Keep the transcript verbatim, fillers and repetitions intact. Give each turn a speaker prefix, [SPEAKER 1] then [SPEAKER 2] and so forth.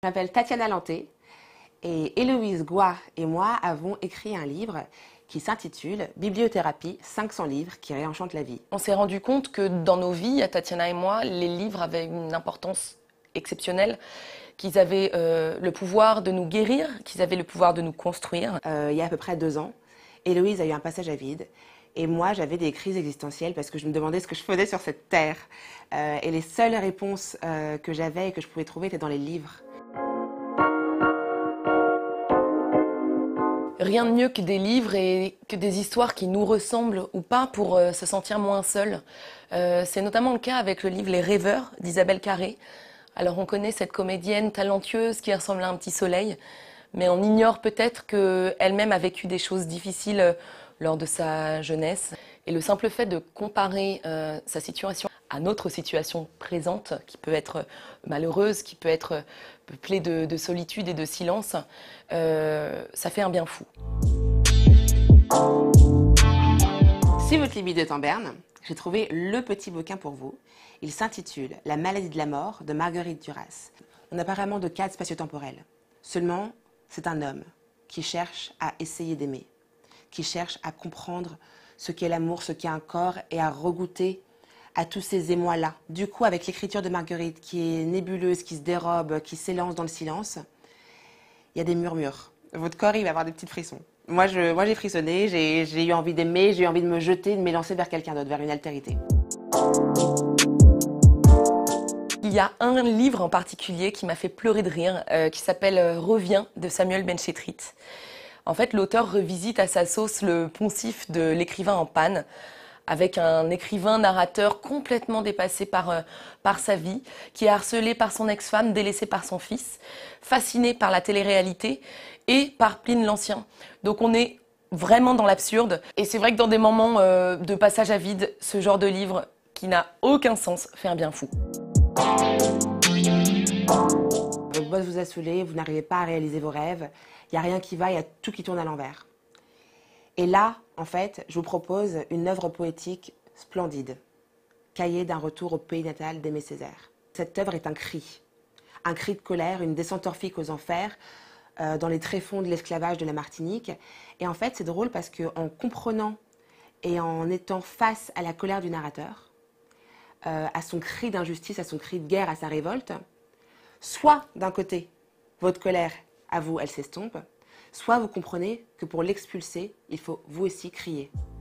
[SPEAKER 1] Je m'appelle Tatiana Lanté et Héloïse Goua et moi avons écrit un livre qui s'intitule « Bibliothérapie, cinq cents livres qui réenchantent la vie ».
[SPEAKER 2] On s'est rendu compte que dans nos vies, à Tatiana et moi, les livres avaient une importance exceptionnelle, qu'ils avaient euh, le pouvoir de nous guérir, qu'ils avaient le pouvoir de nous construire.
[SPEAKER 1] Euh, il y a à peu près deux ans, Héloïse a eu un passage à vide et moi j'avais des crises existentielles parce que je me demandais ce que je faisais sur cette terre. Euh, et les seules réponses euh, que j'avais et que je pouvais trouver étaient dans les livres.
[SPEAKER 2] Rien de mieux que des livres et que des histoires qui nous ressemblent ou pas pour euh, se sentir moins seul. Euh, c'est notamment le cas avec le livre Les Rêveurs d'Isabelle Carré. Alors on connaît cette comédienne talentueuse qui ressemble à un petit soleil, mais on ignore peut-être qu'elle-même a vécu des choses difficiles lors de sa jeunesse. Et le simple fait de comparer euh, sa situation à notre situation présente, qui peut être malheureuse, qui peut être peuplée de, de solitude et de silence, euh, ça fait un bien fou.
[SPEAKER 1] Si votre libido est en berne, j'ai trouvé le petit bouquin pour vous. Il s'intitule « La maladie de la mort » de Marguerite Duras. On n'a pas vraiment de cadre spatio-temporel. Seulement, c'est un homme qui cherche à essayer d'aimer, qui cherche à comprendre ce qu'est l'amour, ce qu'est un corps et à regoûter à tous ces émois-là. Du coup, avec l'écriture de Marguerite qui est nébuleuse, qui se dérobe, qui s'élance dans le silence, il y a des murmures. Votre corps, il va avoir des petits frissons. Moi, je, moi, j'ai frissonné, j'ai, j'ai eu envie d'aimer, j'ai eu envie de me jeter, de m'élancer vers quelqu'un d'autre, vers une altérité.
[SPEAKER 2] Il y a un livre en particulier qui m'a fait pleurer de rire, euh, qui s'appelle euh, « Reviens » de Samuel Benchetrit. En fait, l'auteur revisite à sa sauce le poncif de l'écrivain en panne, avec un écrivain narrateur complètement dépassé par, euh, par sa vie, qui est harcelé par son ex-femme, délaissé par son fils, fasciné par la télé-réalité et par Pline l'Ancien. Donc on est vraiment dans l'absurde. Et c'est vrai que dans des moments euh, de passage à vide, ce genre de livre qui n'a aucun sens fait un bien fou.
[SPEAKER 1] Votre boss vous a saoulé, vous n'arrivez pas à réaliser vos rêves, il n'y a rien qui va, il y a tout qui tourne à l'envers. Et là, en fait, je vous propose une œuvre poétique splendide. Cahier d'un retour au pays natal d'Aimé Césaire. Cette œuvre est un cri. Un cri de colère, une descente orphique aux enfers, euh, dans les tréfonds de l'esclavage de la Martinique. Et en fait, c'est drôle parce qu'en comprenant et en étant face à la colère du narrateur, euh, à son cri d'injustice, à son cri de guerre, à sa révolte, soit d'un côté, votre colère, à vous, elle s'estompe, soit vous comprenez que pour l'expulser, il faut vous aussi crier.